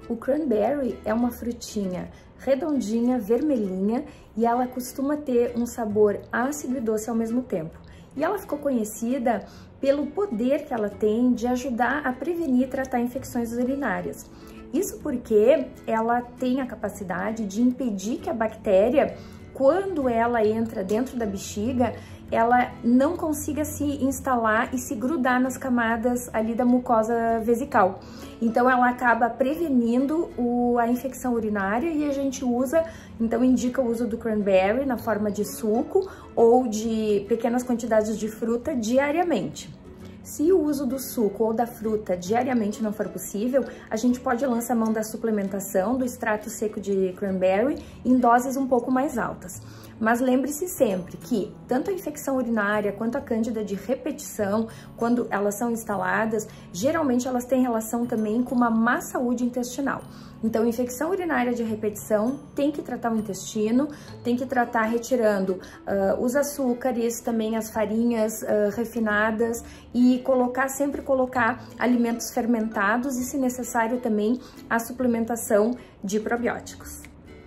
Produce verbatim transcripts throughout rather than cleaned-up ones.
O cranberry é uma frutinha redondinha, vermelhinha, e ela costuma ter um sabor ácido e doce ao mesmo tempo. E ela ficou conhecida pelo poder que ela tem de ajudar a prevenir e tratar infecções urinárias. Isso porque ela tem a capacidade de impedir que a bactéria, quando ela entra dentro da bexiga, ela não consiga se instalar e se grudar nas camadas ali da mucosa vesical. Então ela acaba prevenindo o, a infecção urinária, e a gente usa, então indica o uso do cranberry na forma de suco ou de pequenas quantidades de fruta diariamente. Se o uso do suco ou da fruta diariamente não for possível, a gente pode lançar a mão da suplementação do extrato seco de cranberry em doses um pouco mais altas. Mas lembre-se sempre que tanto a infecção urinária quanto a cândida de repetição, quando elas são instaladas, geralmente elas têm relação também com uma má saúde intestinal. Então, infecção urinária de repetição tem que tratar o intestino, tem que tratar retirando uh, os açúcares, também as farinhas uh, refinadas, e colocar, sempre colocar alimentos fermentados e, se necessário, também a suplementação de probióticos.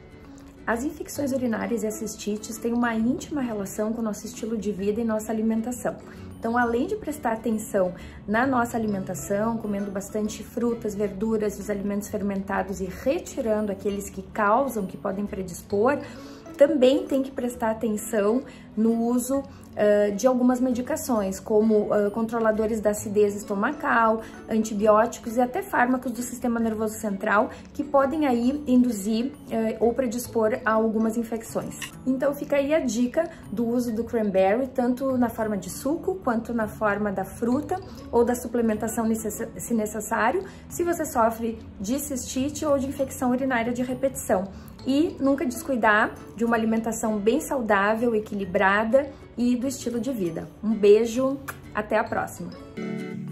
As infecções urinárias e as cistites têm uma íntima relação com o nosso estilo de vida e nossa alimentação. Então, além de prestar atenção na nossa alimentação, comendo bastante frutas, verduras, os alimentos fermentados e retirando aqueles que causam, que podem predispor, também tem que prestar atenção no uso uh, de algumas medicações, como uh, controladores da acidez estomacal, antibióticos e até fármacos do sistema nervoso central, que podem aí induzir uh, ou predispor a algumas infecções. Então fica aí a dica do uso do cranberry, tanto na forma de suco, quanto na forma da fruta ou da suplementação se necessário, se você sofre de cistite ou de infecção urinária de repetição. E nunca descuidar de uma alimentação bem saudável, equilibrada e do estilo de vida. Um beijo, até a próxima!